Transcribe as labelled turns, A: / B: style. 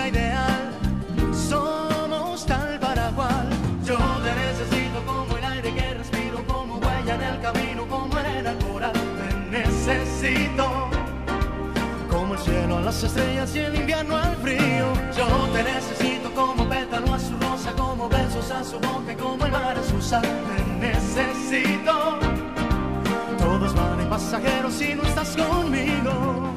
A: pareja ideal, somos tal para cual. Yo te necesito como el aire que respiro, como huella en el camino, como arena al coral. Te necesito como el cielo a las estrellas y el invierno al frío. Yo te necesito como pétalo a su rosa, como besos a su boca y como el mar a su sal. Te necesito, todo es vano y pasajero si no estás conmigo.